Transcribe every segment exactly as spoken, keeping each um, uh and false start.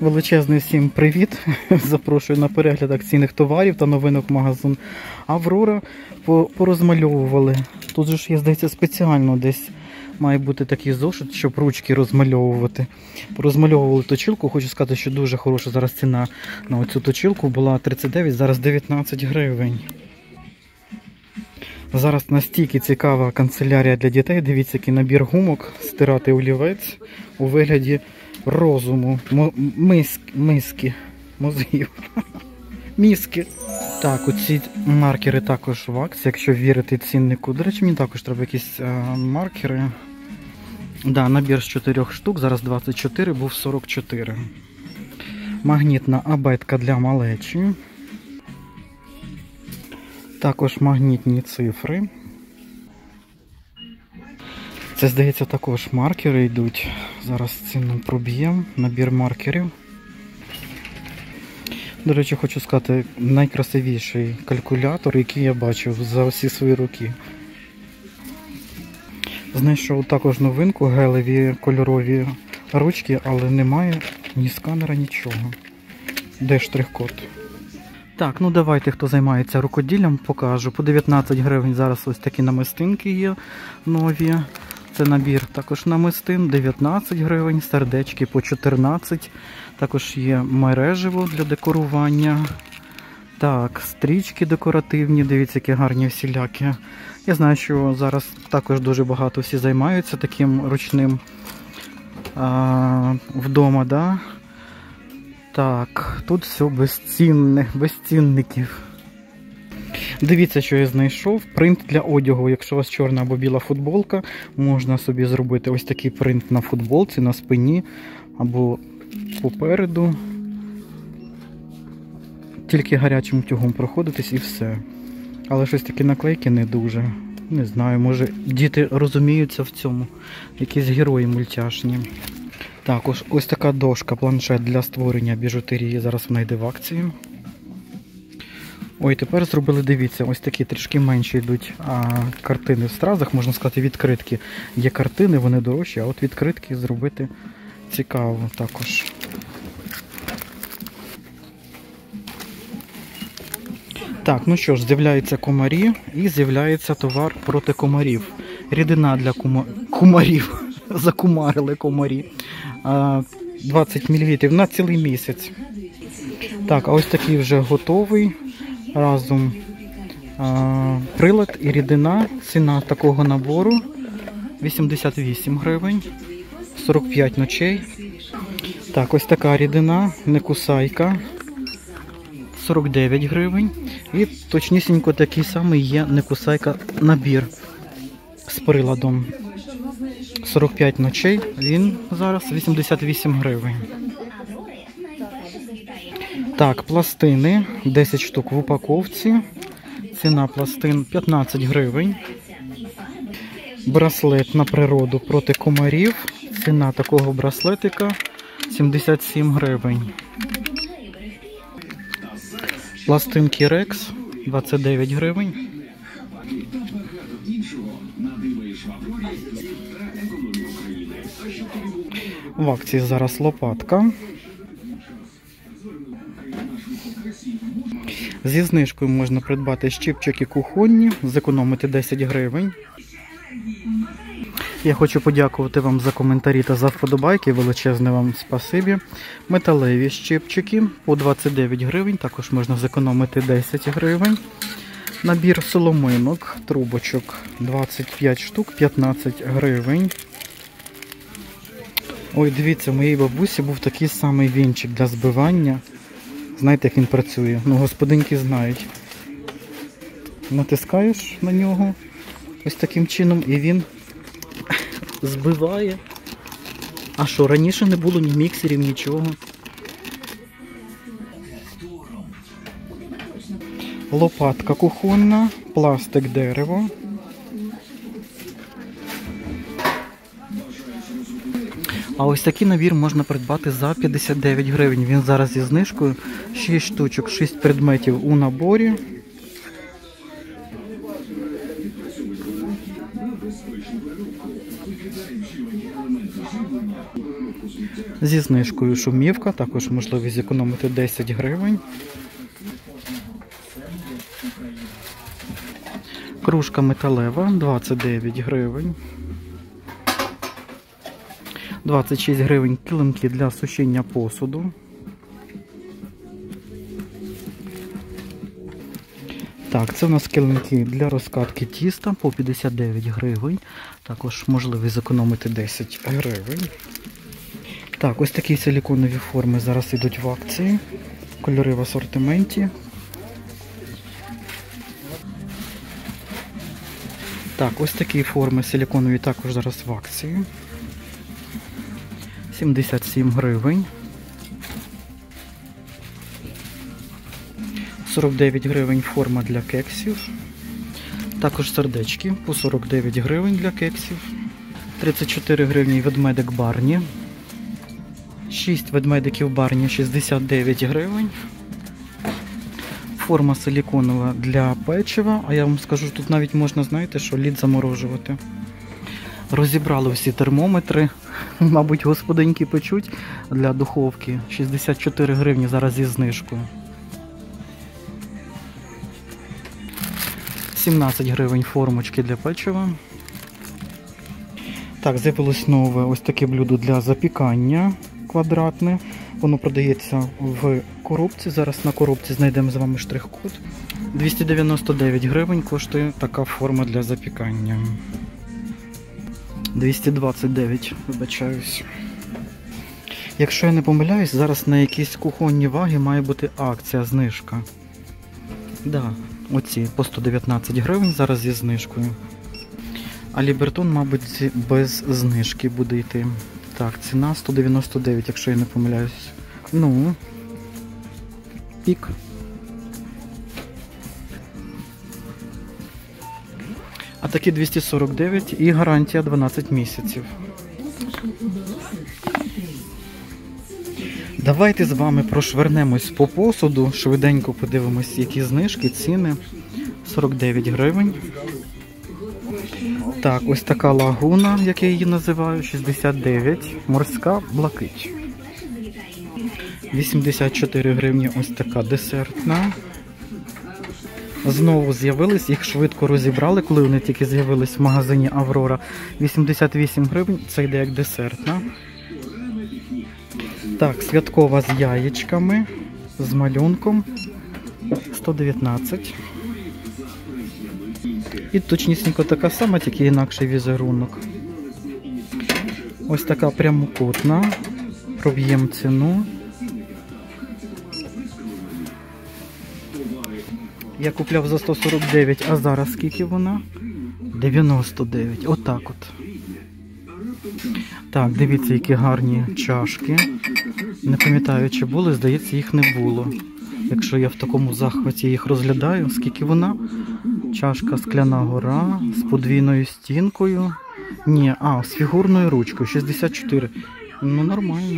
Величезний всім привіт! Запрошую на перегляд акційних товарів та новинок магазин Аврора. Порозмальовували. Тут же ж є, здається, спеціально десь має бути такий зошит, щоб ручки розмальовувати. Порозмальовували точилку. Хочу сказати, що дуже хороша зараз ціна на оцю точилку. Була тридцять дев'ять, зараз дев'ятнадцять гривень. Зараз настільки цікава канцелярія для дітей. Дивіться, який набір гумок, стирати олівець у вигляді розуму, мис, миски, мозгів, мізки. Так, оці маркери також в акції, якщо вірити ціннику. До речі, мені також треба якісь а, маркери. Да, набір з чотирьох штук, зараз двадцять чотири, був сорок чотири. Магнітна абетка для малечі. Також магнітні цифри. Це, здається, також маркери йдуть. Зараз ціну проб'ємо. Набір маркерів. До речі, хочу сказати, найкрасивіший калькулятор, який я бачив за всі свої роки. Знайшов також новинку, гелеві кольорові ручки, але немає ні сканера, нічого. Де штрих-код? Так, ну давайте, хто займається рукоділлям, покажу. По дев'ятнадцять гривень зараз ось такі намистинки є нові. Це набір також намистин, дев'ятнадцять гривень, сердечки по чотирнадцять. Також є мережево для декорування. Так, стрічки декоративні, дивіться, які гарні всілякі. Я знаю, що зараз також дуже багато всі займаються таким ручним а, вдома, да? Так, тут все безцінне, без цінників. Дивіться, що я знайшов. Принт для одягу. Якщо у вас чорна або біла футболка, можна собі зробити ось такий принт на футболці, на спині або попереду. Тільки гарячим утюгом проходитись і все. Але щось такі наклейки не дуже. Не знаю, може діти розуміються в цьому. Якісь герої мультяшні. Так, ось, ось така дошка, планшет для створення біжутерії. Зараз вона йде в акцію. Ой, тепер зробили, дивіться, ось такі трішки менші йдуть а, картини в стразах, можна сказати, відкритки. Є картини, вони дорожчі, а от відкритки зробити цікаво також. Так, ну що ж, з'являються комарі і з'являється товар проти комарів. Рідина для кума... кумарів. Закумарили комарі. А, двадцять мілілітрів на цілий місяць. Так, а ось такий вже готовий. Разом а, прилад і рідина. Ціна такого набору вісімдесят вісім гривень. сорок п'ять ночей. Так, ось така рідина, не кусайка. сорок дев'ять гривень. І точнісінько такий самий є не кусайка набір з приладом. сорок п'ять ночей. Він зараз вісімдесят вісім гривень. Так, пластини, десять штук в упаковці, ціна пластин п'ятнадцять гривень. Браслет на природу проти комарів, ціна такого браслетика сімдесят сім гривень. Пластинки Рекс двадцять дев'ять гривень. В акції зараз лопатка. Зі знижкою можна придбати щипчики кухонні, зекономити десять гривень. Я хочу подякувати вам за коментарі та за вподобайки, величезне вам спасибі. Металеві щипчики по двадцять дев'ять гривень, також можна зекономити десять гривень. Набір соломинок, трубочок двадцять п'ять штук, п'ятнадцять гривень. Ой, дивіться, у моїй бабусі був такий самий вінчик для збивання. Знаєте, як він працює? Ну, господинки знають. Натискаєш на нього ось таким чином і він збиває. А що, раніше не було ні міксерів, нічого. Лопатка кухонна, пластик, дерево. А ось такий набір можна придбати за п'ятдесят дев'ять гривень. Він зараз зі знижкою. шість штучок, шість предметів у наборі. Зі знижкою шумівка, також можливість зекономити десять гривень. Кружка металева, двадцять дев'ять гривень. двадцять шість гривень килимки для сушіння посуду. Так, це у нас килимки для розкатки тіста по п'ятдесят дев'ять гривень. Також можливість зекономити десять гривень. Так, ось такі силіконові форми зараз йдуть в акції. Кольори в асортименті. Так, ось такі форми силіконові також зараз в акції. сімдесят сім гривень. сорок дев'ять гривень форма для кексів. Також сердечки по сорок дев'ять гривень для кексів. тридцять чотири гривні ведмедик Барні. шість ведмедиків Барні, шістдесят дев'ять гривень. Форма силіконова для печива. А я вам скажу, тут навіть можна, знаєте, що лід заморожувати. Розібрали всі термометри. Мабуть, господиньки печуть для духовки. шістдесят чотири гривні зараз зі знижкою. сімнадцять гривень формочки для печива. Так, з'явилось нове ось таке блюдо для запікання квадратне. Воно продається в коробці. Зараз на коробці знайдемо з вами штрих-код. двісті дев'яносто дев'ять гривень коштує така форма для запікання. двісті двадцять дев'ять, вибачаюсь. Якщо я не помиляюсь, зараз на якісь кухонні ваги має бути акція, знижка. Да, оці по сто дев'ятнадцять гривень зараз зі знижкою. А Лібертон, мабуть, без знижки буде йти. Так, ціна сто дев'яносто дев'ять, якщо я не помиляюсь. Ну, пік. А такі двісті сорок дев'ять і гарантія дванадцять місяців. Давайте з вами прошвернемось по посуду, швиденько подивимось, які знижки, ціни. сорок дев'ять гривень. Так, ось така лагуна, як я її називаю, шістдесят дев'ять. Морська блакить. вісімдесят чотири гривні ось така десертна. Знову з'явились, їх швидко розібрали, коли вони тільки з'явились в магазині Аврора. вісімдесят вісім гривень, це йде як десертна. Так, святкова з яєчками, з малюнком, сто дев'ятнадцять. І точнісінько така сама, тільки інакший візерунок. Ось така прямокутна, проб'ємо ціну. Я купляв за сто сорок дев'ять, а зараз скільки вона? дев'яносто дев'ять. Отак от. Так, дивіться, які гарні чашки. Не пам'ятаю, чи були, здається, їх не було. Якщо я в такому захваті їх розглядаю, скільки вона? Чашка скляна гора з подвійною стінкою. Ні, а, з фігурною ручкою, шістдесят чотири. Ну, нормально.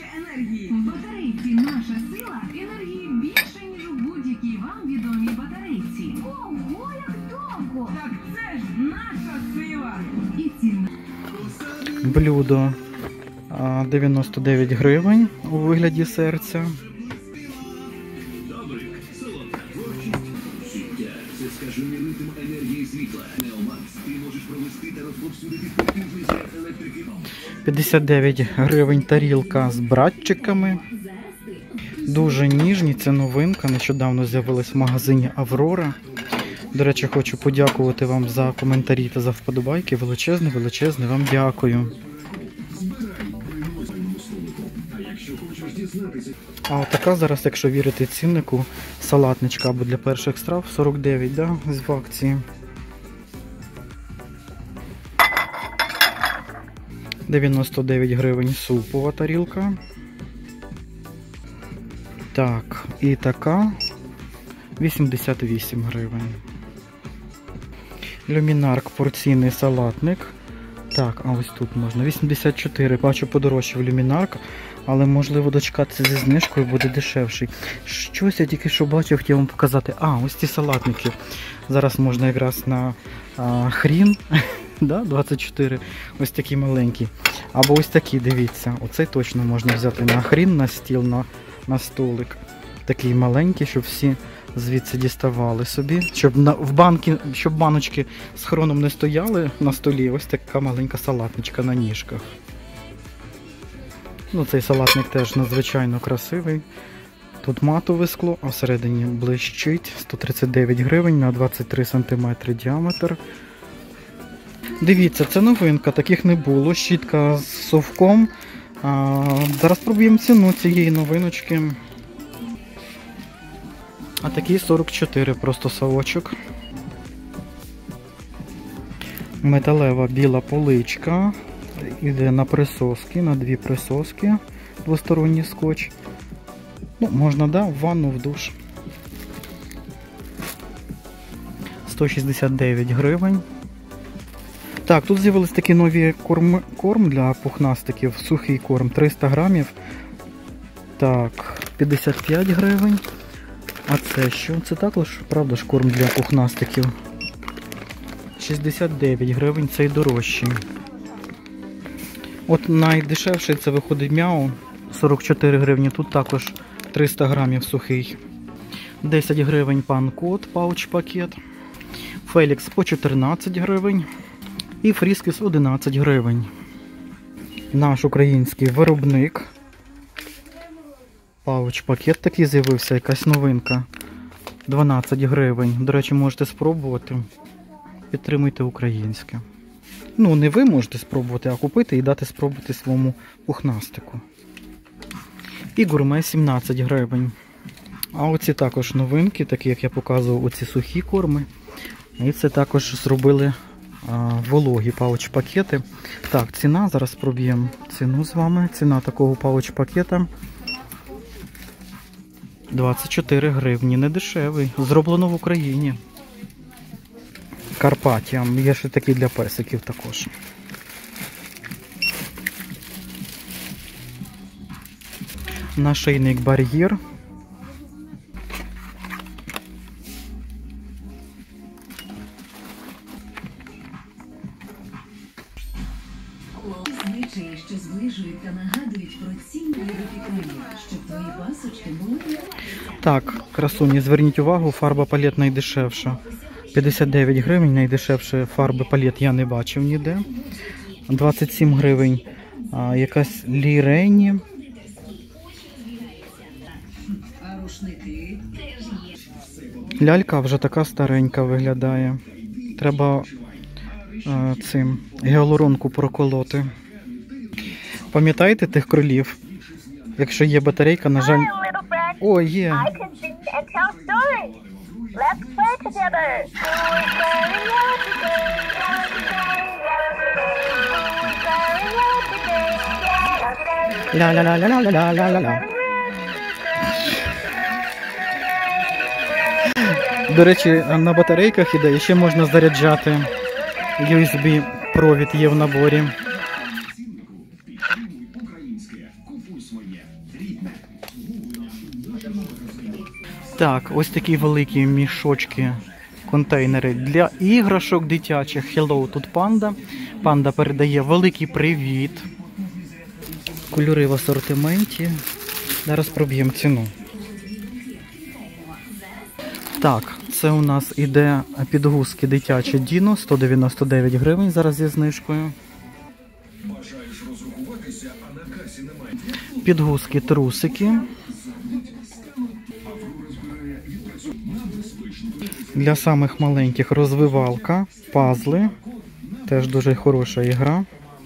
Блюдо дев'яносто дев'ять гривень у вигляді серця. п'ятдесят дев'ять гривень тарілка з братчиками. Дуже ніжні, це новинка, нещодавно з'явилась в магазині Аврора. До речі, хочу подякувати вам за коментарі та за вподобайки. Величезне, величезне вам дякую. А така зараз, якщо вірити ціннику, салатничка або для перших страв сорок дев'ять, да, з акції. дев'яносто дев'ять гривень супова тарілка. Так, і така вісімдесят вісім гривень. Люмінарк порційний салатник. Так, а ось тут можна. вісімдесят чотири. Бачу, подорожчав люмінарк, але можливо дочекатися зі знижкою буде дешевший. Щось я тільки що бачив, хотів вам показати. А, ось ці салатники. Зараз можна якраз на а, хрін Да, двадцять чотири. Ось такі маленькі. Або ось такі, дивіться. Оцей точно можна взяти на хрін, на стіл, на, на столик. Такий маленький, щоб всі звідси діставали собі. Щоб на, в банки, щоб баночки з хроном не стояли на столі. Ось така маленька салатничка на ніжках. Ну, цей салатник теж надзвичайно красивий. Тут матове скло, а всередині блищить. сто тридцять дев'ять гривень на двадцять три сантиметри діаметр. Дивіться, це новинка, таких не було. Щітка з совком. А, зараз проб'ємо ціну цієї новиночки. А такий сорок чотири, просто совочок. Металева біла поличка. Іде на присоски, на дві присоски. Двосторонній скотч. Ну, можна, да, в ванну, в душ. сто шістдесят дев'ять гривень. Так, тут з'явились такі нові корм, корм для пухнастиків, сухий корм, триста грамів. Так, п'ятдесят п'ять гривень. А це що? Це також, правда ж, корм для пухнастиків. шістдесят дев'ять гривень, цей дорожчий. От найдешевший це виходить Мяу, сорок чотири гривні, тут також триста грамів сухий. десять гривень Пан Кот, пауч-пакет. Фелікс по чотирнадцять гривень. І Фріскіс одинадцять гривень. Наш український виробник. Пауч-пакет такий з'явився, якась новинка. дванадцять гривень. До речі, можете спробувати. Підтримуйте українське. Ну, не ви можете спробувати, а купити і дати спробувати своєму пухнастику. І гурме сімнадцять гривень. А оці також новинки, такі як я показував, оці сухі корми. І це також зробили а, вологі пауч-пакети. Так, ціна, зараз проб'ємо ціну з вами. Ціна такого пауч-пакета двадцять чотири гривні, не дешевий. Зроблено в Україні. Карпатія. Є ще такі для песиків також. Нашийник бар'єр. Звичаї, що зближують та нагадують про цінні випікання, щоб твої пасочки були... Так, красуні, зверніть увагу, фарба палет найдешевша. п'ятдесят дев'ять гривень, найдешевше фарби палет я не бачив ніде. двадцять сім гривень а, якась Лірені. Лялька вже така старенька виглядає. Треба а, цим гіалуронку проколоти. Пам'ятаєте тих кролів? Якщо є батарейка, на жаль... О, є! Let's play together. Ля-ля-ля-ля-ля-ля-ля-ля-ля. До речі, на батарейках іде, і ще можна заряджати. ю ес бі-провід є в наборі. Так, ось такі великі мішочки, контейнери для іграшок дитячих. Hello, тут панда. Панда передає великий привіт. Кольори в асортименті. Зараз проб'ємо ціну. Так, це у нас іде підгузки дитячі Діно, сто дев'яносто дев'ять гривень, зараз зі знижкою. Підгузки трусики. Для самих маленьких розвивалка, пазли. Теж дуже хороша ігра.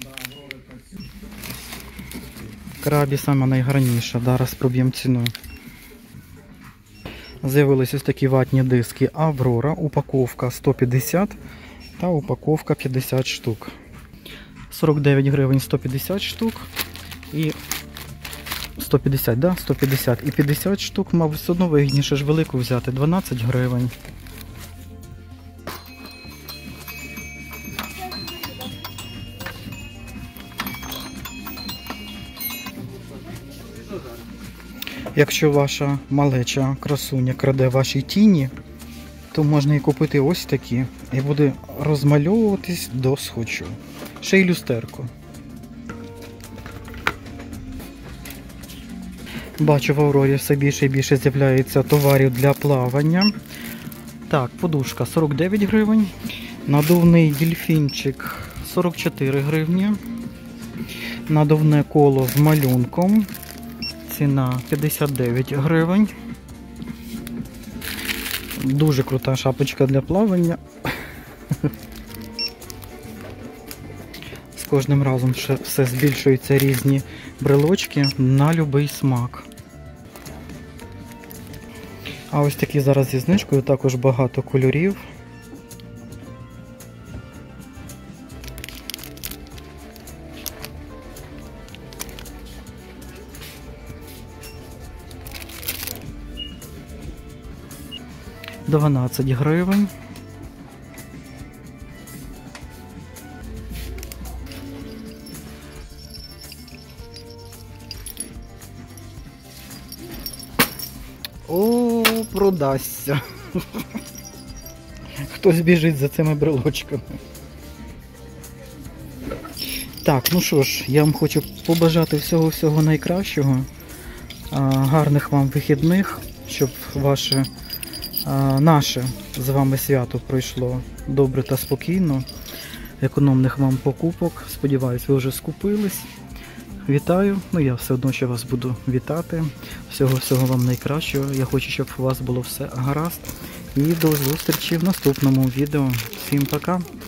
Крабі саме найгарніша. Зараз проб'ємо ціну. З'явились ось такі ватні диски Аврора. Упаковка сто п'ятдесят та упаковка п'ятдесят штук. сорок дев'ять гривень сто п'ятдесят штук. І сто п'ятдесят, да? сто п'ятдесят. І п'ятдесят штук, мабуть, все одно вигідніше ж велику взяти. дванадцять гривень. Якщо ваша малеча красуня краде ваші тіні, то можна і купити ось такі. І буде розмальовуватись до схочу. Ще й люстерко. Бачу, в Аврорі все більше і більше з'являється товарів для плавання. Так, подушка сорок дев'ять гривень. Надувний дельфінчик сорок чотири гривні. Надувне коло з малюнком. Ціна п'ятдесят дев'ять гривень. Дуже крута шапочка для плавання. З кожним разом ще все збільшуються різні брелочки на будь-який смак. А ось такі зараз зі знижкою також багато кольорів. дванадцять гривень. О, продасться. Хтось біжить за цими брелочками. Так, ну що ж, я вам хочу побажати всього-всього найкращого. Гарних вам вихідних, щоб ваше, наше з вами свято пройшло добре та спокійно. Економних вам покупок. Сподіваюсь, ви вже скупились. Вітаю, ну я все одно ще вас буду вітати. Всього-всього вам найкращого. Я хочу, щоб у вас було все гаразд. І до зустрічі в наступному відео. Всім пока!